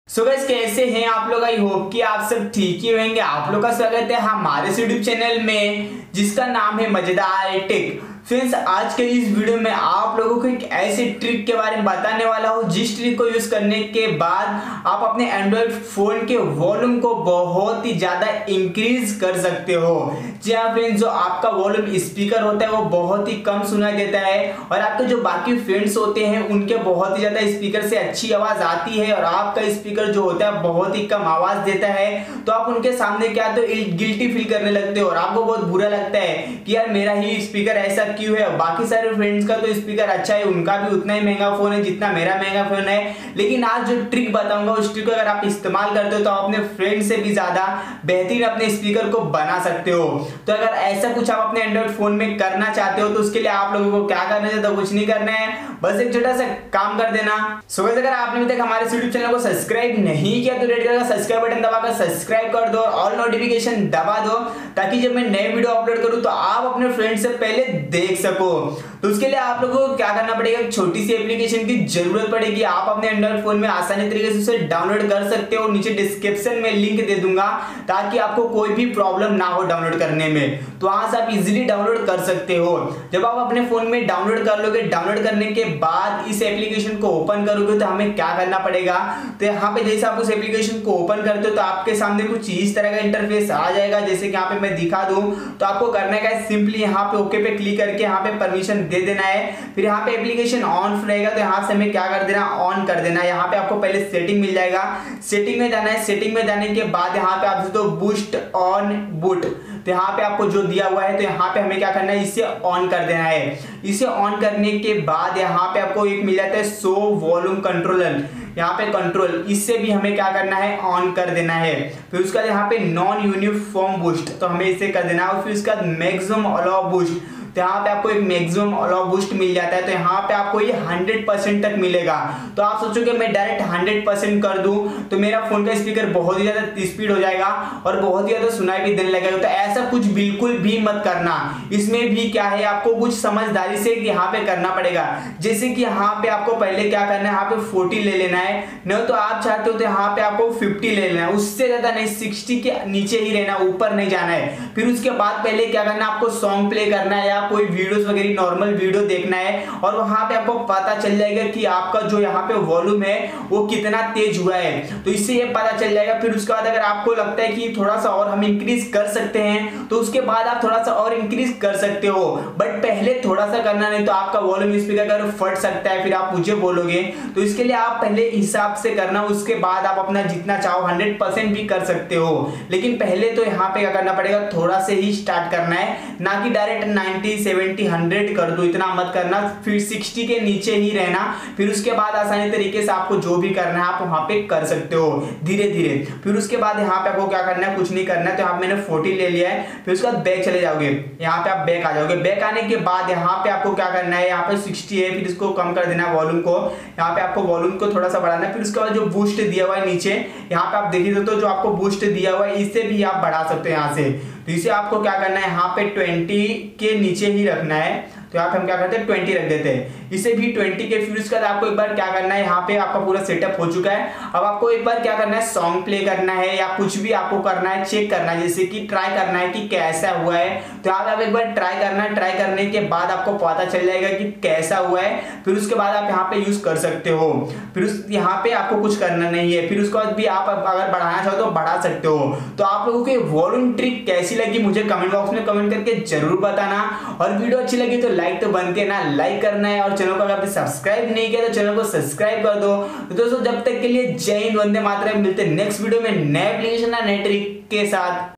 So guys कैसे हैं आप लोग। आई होप कि आप सब ठीक ही होंगे। आप लोग का स्वागत है हमारे यूट्यूब चैनल में जिसका नाम है मजेदार टेक। फ्रेंड्स आज के इस वीडियो में आप लोगों को एक ऐसे ट्रिक के बारे में बताने वाला हूँ जिस ट्रिक को यूज करने के बाद आप अपने एंड्रॉइड फोन के वॉल्यूम को बहुत ही ज्यादा इंक्रीज कर सकते हो। जी हाँ फ्रेंड्स, जो आपका वॉल्यूम स्पीकर होता है वो बहुत ही कम सुनाई देता है और आपके जो बाकी फ्रेंड्स होते हैं उनके बहुत ही ज्यादा स्पीकर से अच्छी आवाज आती है और आपका स्पीकर जो होता है बहुत ही कम आवाज देता है। तो आप उनके सामने क्या तो गिल्टी फील करने लगते हो और आपको बहुत बुरा लगता है कि यार मेरा ही स्पीकर ऐसा क्यों है। बाकी सारे फ्रेंड्स का तो स्पीकर अच्छा है, उनका भी उतना ही महंगा फोन है जितना मेरा महंगा फोन है। लेकिन आज जो ट्रिक बताऊंगा उस ट्रिक को अगर आप इस्तेमाल करते हो तो आप अपने फ्रेंड से भी ज्यादा बेहतरीन अपने स्पीकर को बना सकते हो। तो अगर ऐसा कुछ आप अपने एंड्रॉइड फोन में करना चाहते हो तो उसके लिए आप लोगों को क्या करना है, तो कुछ नहीं करना है, बस एक छोटा सा काम कर देना। सो गाइस अगर आपने अभी तक हमारे यूट्यूब चैनल को सब्सक्राइब नहीं किया तो रेड कलर का सब्सक्राइब बटन दबाकर सब्सक्राइब कर दो और ऑल नोटिफिकेशन दबा दो ताकि जब मैं नए वीडियो अपलोड करूं तो आप अपने फ्रेंड से पहले देख सको। तो उसके लिए आप लोगों को क्या करना पड़ेगा, एक छोटी सी एप्लीकेशन की जरूरत पड़ेगी। आप अपने एंड्रॉइड फोन में आसानी तरीके से उसे डाउनलोड कर सकते हो। नीचे डिस्क्रिप्शन में लिंक दे दूंगा ताकि आपको कोई भी प्रॉब्लम ना हो डाउनलोड करने में, तो वहां से आप इजीली डाउनलोड कर सकते हो। जब आप अपने फोन में डाउनलोड कर लोगे, डाउनलोड करने के बाद इस एप्लीकेशन को ओपन करोगे तो हमें क्या करना पड़ेगा, तो यहाँ पे जैसे आप उस एप्लीकेशन को ओपन करते हो तो आपके सामने कुछ इस तरह का इंटरफेस आ जाएगा। जैसे कि यहाँ पे मैं दिखा दूं तो आपको करना है सिंपली यहाँ पे ओके पे क्लिक करके यहाँ पे परमिशन दे देना है। फिर यहाँ पे एप्लीकेशन ऑन रहेगा तो यहाँ से हमें क्या कर देना, ऑन कर देना है। यहाँ पे आपको पहले सेटिंग मिल जाएगा, सेटिंग में जाना है। सेटिंग में जाने के बाद यहाँ पे आप तो बूस्ट ऑन बूट, तो यहाँ पे आपको जो दिया हुआ है तो यहाँ पे हमें क्या करना है, इसे ऑन कर देना है। इसे ऑन करने के बाद यहाँ पे आपको एक मिल जाता है शो वॉल्यूम कंट्रोलर, यहाँ पे कंट्रोल, इससे भी हमें क्या करना है, ऑन कर देना है। फिर उसका यहाँ पे नॉन यूनिफॉर्म बूस्ट, तो हमें इसे कर देना है। और फिर उसका मैक्सिमम अलाउ बूस्ट, तो यहाँ पे आपको एक मैक्सिमम अलाउ बूस्ट मिल जाता है। तो यहाँ पे आपको ये 100% तक मिलेगा। तो आप सोचोगे मैं डायरेक्ट 100% कर दूं तो मेरा फोन का स्पीकर बहुत ही ज्यादा स्पीड हो जाएगा और बहुत ही ज्यादा सुनाई भी देने लगेगा। तो ऐसा कुछ बिल्कुल भी मत करना। इसमें भी क्या है, आपको कुछ समझदारी से यहाँ पे करना पड़ेगा। जैसे कि यहाँ पे आपको पहले क्या करना है, यहाँ पे 40 ले लेना है, नहीं तो आप चाहते हो तो यहाँ पे आपको 50 ले लेना है, उससे ज्यादा नहीं, 60 के नीचे ही रहना, ऊपर नहीं जाना है। फिर उसके बाद पहले क्या करना है, आपको सॉन्ग प्ले करना है, कोई वीडियोस वगैरह नॉर्मल वीडियो देखना है और वहां पे आपको पता चल जाएगा कि आपका जो यहाँ पे वॉल्यूम है वो कितना तेज हुआ है। तो इससे ये पता चल जाएगा। फिर उसके बाद अगर आपको लगता है कि थोड़ा सा और हम इंक्रीज कर सकते हैं तो उसके बाद आप थोड़ा सा और इंक्रीज कर सकते हो, बट पहले थोड़ा सा करना, नहीं तो आपका वॉल्यूम स्पीकर अगर फट सकता है फिर आप मुझे बोलोगे। तो इसके लिए आप पहले हिसाब से करना, उसके बाद आप अपना जितना चाहो 100% भी कर सकते हो। लेकिन पहले तो यहाँ पे क्या करना पड़ेगा, थोड़ा से ही स्टार्ट करना है, ना कि डायरेक्ट 90 70 100 कर दो, इतना मत करना। फिर 60 के नीचे ही रहना। फिर उसके बाद आसानी तरीके से आपको जो भी करना है आप वहां पे कर सकते हो धीरे धीरे। फिर उसके बाद यहाँ पे आपको क्या करना है, कुछ नहीं करना है। तो यहाँ मैंने 40 ले लिया है। फिर उसके बाद बैक चले जाओगे, यहाँ पे आप बैक आ जाओगे। बैक आने के बाद यहाँ पे आपको क्या करना है, यहाँ पे 60 है, फिर इसको कम कर देना वॉल्यूम को। यहाँ पे आपको वॉल्यूम को थोड़ा सा बढ़ाना है। फिर उसके बाद जो बूस्ट दिया हुआ है नीचे, यहाँ पे आप देखिए तो जो आपको बूस्ट दिया हुआ है इससे भी आप बढ़ा सकते हो यहाँ से। तो इसे आपको क्या करना है, यहाँ पे 20 के नीचे ही रखना है। तो यहाँ पे हम क्या करते हैं 20 रख देते हैं, इसे भी 20 के। फिर उसके बाद आपको एक बार क्या करना है, यहाँ पे आपका पूरा सेटअप हो चुका है। अब आपको एक बार क्या करना है, सॉन्ग प्ले करना है या कुछ भी आपको करना है, चेक करना है, जैसे कि ट्राई करना है कि कैसा हुआ है। तो यहाँ पे आप एक बार ट्राई करना है, ट्राई करने के बाद आपको पता चल जाएगा कि कैसा हुआ है। फिर उसके बाद आप यहाँ पे यूज कर सकते हो। फिर यहाँ पे आपको कुछ करना नहीं है। फिर उसके बाद भी आप अगर बढ़ाना चाहो तो बढ़ा सकते हो। तो आप लोगों को वॉल्यूम ट्रिक कैसी लगी मुझे कमेंट बॉक्स में कमेंट करके जरूर बताना। और वीडियो अच्छी लगी तो लाइक तो बनते ना, लाइक करना है। और चैनल को अगर सब्सक्राइब नहीं किया तो चैनल को सब्सक्राइब कर दो। तो दोस्तों जब तक के लिए जय हिंद, वंदे मातरम। मिलते हैं नेक्स्ट वीडियो में नए एप्लीकेशन नए ट्रिक के साथ।